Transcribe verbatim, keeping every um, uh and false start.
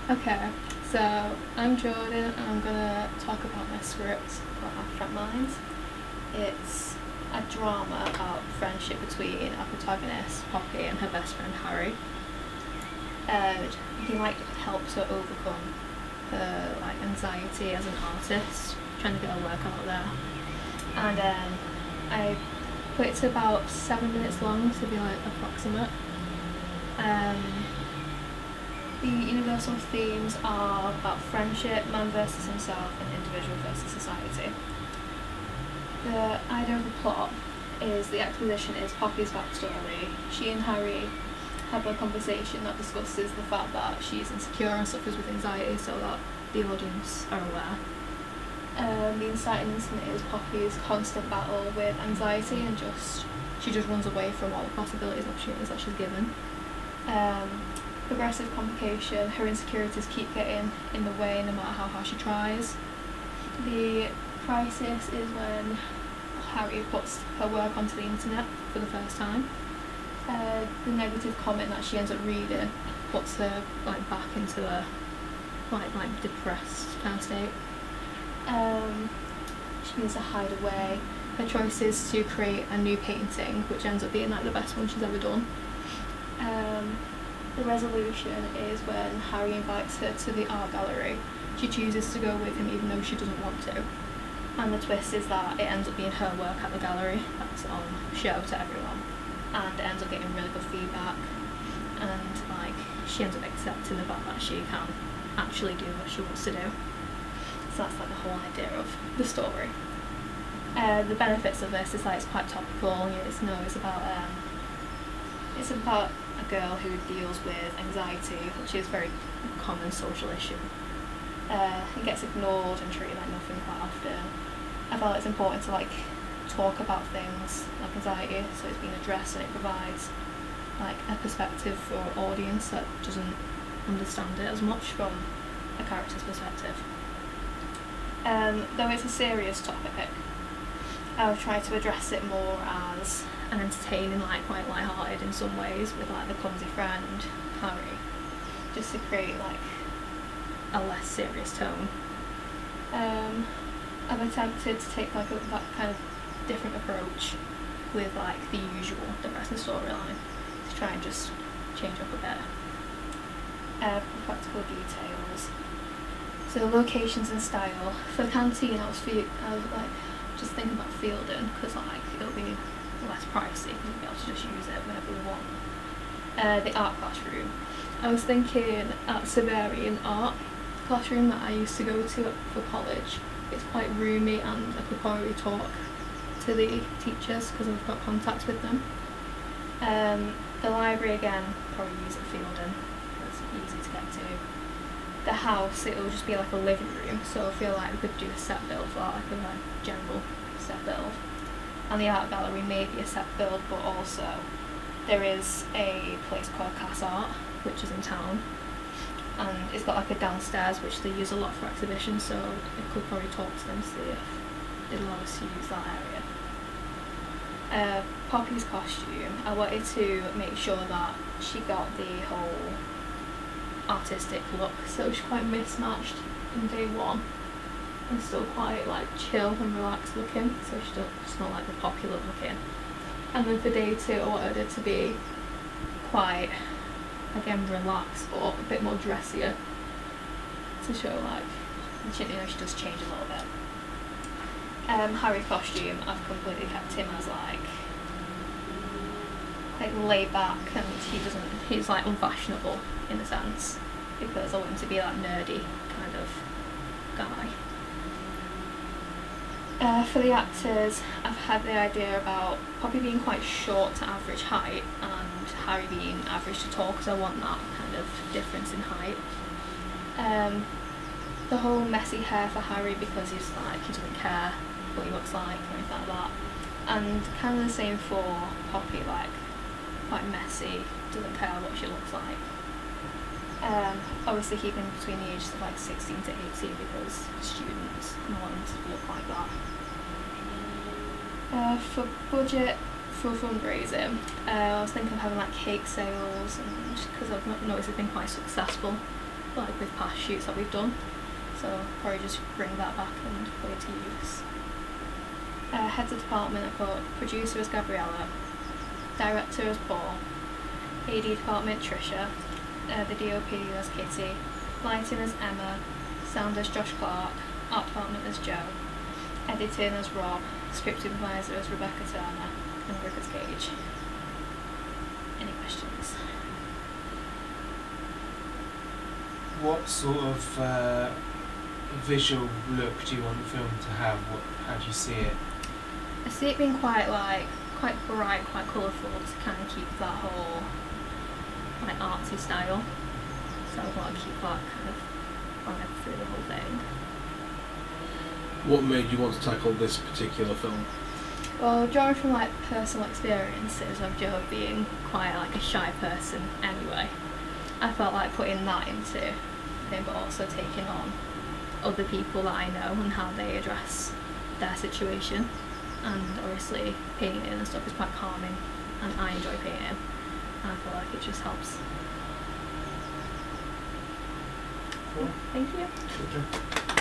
Okay, so I'm Jordan and I'm gonna talk about my script for Abstract Minds. It's a drama about friendship between our protagonist Poppy and her best friend Harry. Uh, he like helps her overcome her like anxiety as an artist, trying to get her work out there. And um, I put it to about seven minutes long to be like approximate. Um, The universal themes are about friendship, man versus himself, and individual versus society. The idea of the plot is the exposition is Poppy's backstory. She and Harry have a conversation that discusses the fact that she's insecure and suffers with anxiety, so that the audience are aware. Um, the inciting incident is Poppy's constant battle with anxiety and just she just runs away from all the possibilities and opportunities that she's given. Um, progressive complication, her insecurities keep getting in the way no matter how hard she tries. The crisis is when Harry puts her work onto the internet for the first time. Uh, the negative comment that she ends up reading puts her like back into a like like depressed kind of state. Um, she needs to hide away. Her choice is to create a new painting, which ends up being like the best one she's ever done. Um, The resolution is when Harry invites her to the art gallery. She chooses to go with him even though she doesn't want to. And the twist is that it ends up being her work at the gallery that's on show to everyone. And it ends up getting really good feedback. And like she ends up accepting the fact that she can actually do what she wants to do. So that's like the whole idea of the story. Uh, the benefits of this is like it's quite topical. You know, it's about um, it's about a girl who deals with anxiety, which is a very common social issue. Uh, it gets ignored and treated like nothing quite often. I felt it's important to like talk about things like anxiety, so it's being addressed and it provides like a perspective for an audience that doesn't understand it as much from a character's perspective. Um, though it's a serious topic, I've tried to address it more as and entertaining, like quite light-hearted in some ways, with like the clumsy friend Harry, just to create like a less serious tone. Um, I've attempted to take like a, that kind of different approach with like the usual depressing storyline to try and just change up a bit. Uh, practical details. So locations and style. For the canteen, I was fe- I was like just thinking about Fielding because like it'll be less pricey because we'll be able to just use it whenever we want. Uh, the art classroom. I was thinking at Severian art classroom that I used to go to for college. It's quite roomy and I could probably talk to the teachers because I've got contacts with them. Um, the library again, probably use at Fielding. It's easy to get to. The house, it will just be like a living room, so I feel like we could do a set build for that, like a like, general set build. And the art gallery may be a set build, but also there is a place called Cass Art, which is in town, and it's got like a downstairs which they use a lot for exhibitions, so I could probably talk to them to see if they'd allow us to use that area. Uh, Poppy's costume, I wanted to make sure that she got the whole artistic look, so she's quite mismatched in day one and still quite like chill and relaxed looking, so she's not, she's not like the popular looking. And then for day two I wanted her to be quite, again, relaxed but a bit more dressier to show like, you know, she does change a little bit. Um, Harry's costume, I've completely kept him as like like laid back, and he doesn't, he's like unfashionable in a sense because I want him to be that nerdy kind of guy. Uh, for the actors, I've had the idea about Poppy being quite short to average height and Harry being average to tall because I want that kind of difference in height. Um, the whole messy hair for Harry because he's like, he doesn't care what he looks like or anything like that. And kind of the same for Poppy, like quite messy, doesn't care what she looks like. Um, obviously keeping between the ages of like sixteen to eighteen because students don't want them to look like that. Uh, for budget, for fundraising, uh, I was thinking of having like cake sales, and because I've noticed it's been quite successful. like with past shoots that we've done. So probably just bring that back and put it to use. Uh, heads of department, I put producer as Gabriella, director as Paul, A D department Trisha, uh, the D O P as Kitty, lighting as Emma, sound as Josh Clark, art department as Joe, editing as Rob, script supervisor as Rebecca Turner, and Rick as Gage. Any questions? What sort of uh, visual look do you want the film to have? What, how do you see it? I see it being quite like quite bright, quite colourful to kind of keep that whole like artsy style. So I want to keep that kind of running through the whole thing. What made you want to tackle this particular film? Well, drawing from like personal experiences of Joe being quite like a shy person anyway, I felt like putting that into him, but also taking on other people that I know and how they address their situation. And obviously painting and stuff is quite calming, and I enjoy painting, and I feel like it just helps. Cool. Thank you. Okay.